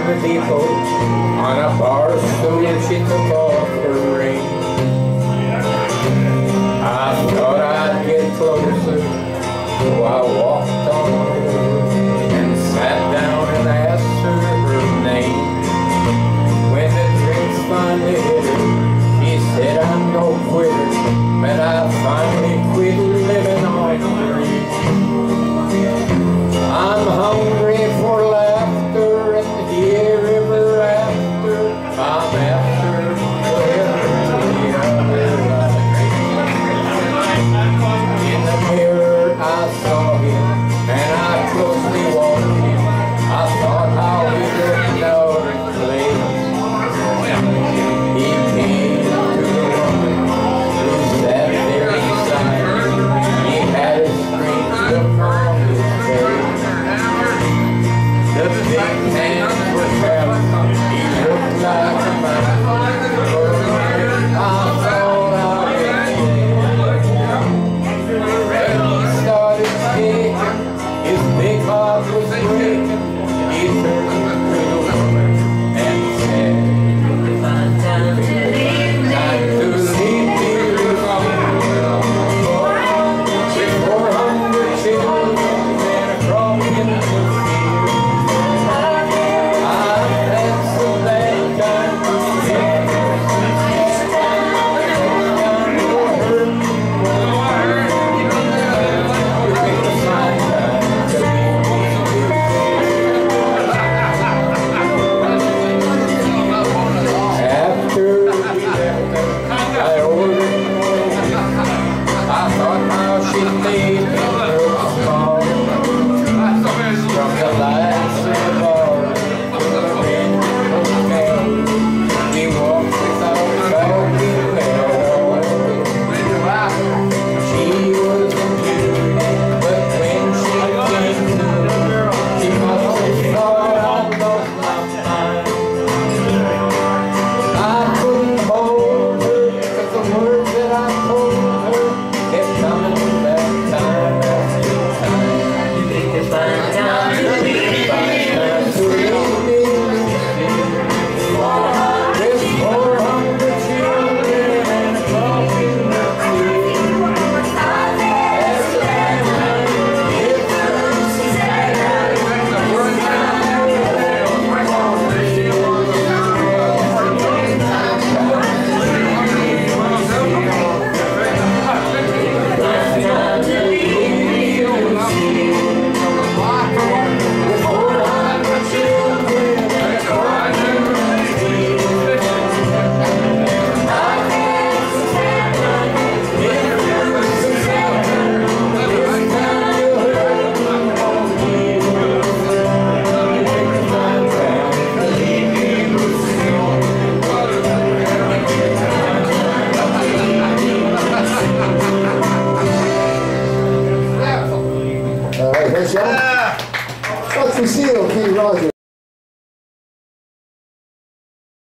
the depot. On a bar stool she took off her ring. I thought I'd get closer, so I walked on over and sat down and asked her her name. When the drinks finally hit her, she said, I'm no quitter, but I finally quit living on free. I'm hungry for laughter and here ever after. I'm after whatever the other life. In the mirror I saw him and I closely watched him. I thought how he looked out of place. He came to the woman who sat there beside him. He had a strange look on his face. The big hands were held. He looked like a man. I thought I was dead. When he started shaking, his big heart was breaking. He turned to the woman and said, time to leave me alone. With 400 children and a crop in the field. I've had so bad time to live. You picked a fine time to leave me. After we left her, I ordered more. I thought how she made me grow small. From the lights of the bar to the red hotel, we walked without talking at all. She was a beauty, but when she came to me, she must have thought I lost my mind. I couldn't hold her, 'cause the words that I told her kept coming back time after time. You think it's fine time to leave me, with 400 children and a crop in the field. As the night hit the All right, here's John. That's Lucille, Kenny Rogers.